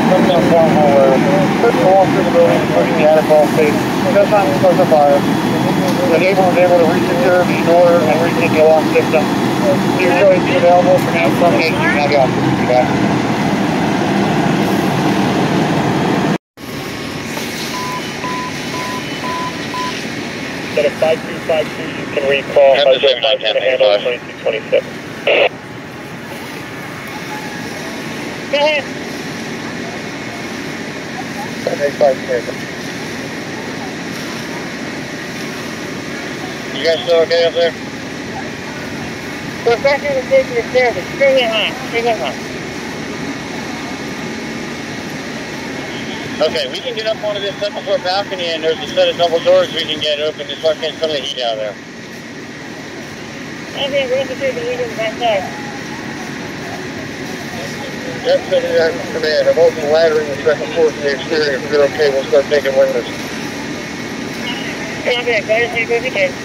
Come down down hallway. Push the wall through the building, pushing the attic wall space. Does not start the fire. The neighbor was able to resecure the door and retake the alarm system. So your choice is available for now termination. You can have the officer do that. Instead of 5252, you can recall 505 to handle 2226. Go ahead. 785. You guys still okay up there? We're back in the station of stairs. It's extremely hot. Extremely hot. Okay, we can get up onto this second floor balcony and there's a set of double doors we can get open to start getting some of the heat out of there. Okay, we're going to take the heat in the back side. That's sending that command. I'm opening laddering the second floor from the exterior. If you're okay, we'll start taking windows. Okay, go ahead and take what you can.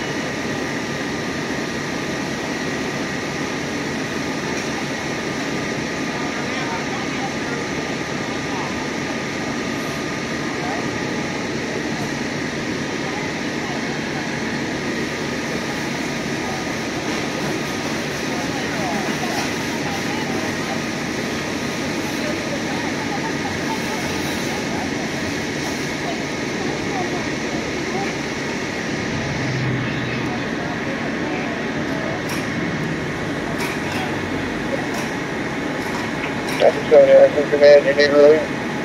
Command, you need relief?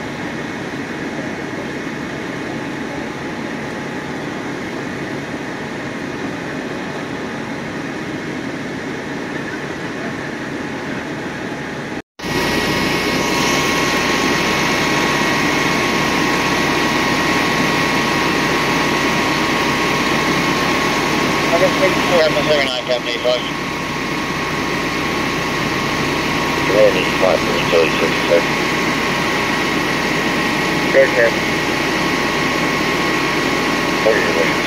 Okay, 779, Captain 85. Command 85 for utility 66. Go ahead. What are your wings?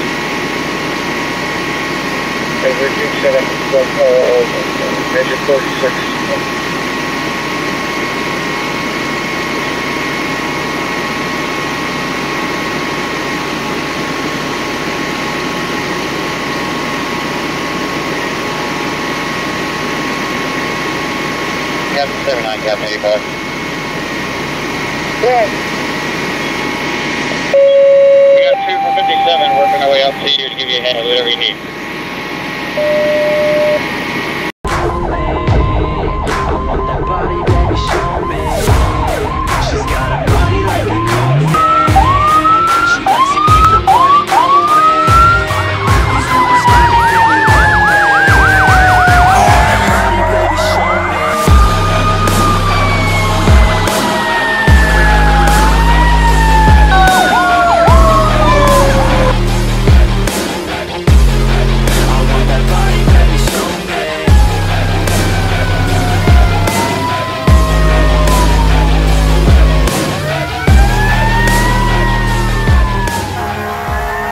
Everything set up measure 46. Captain 79, Captain 85. Good. We got 2 for 57 working our way up to you to give you a hand with whatever you need.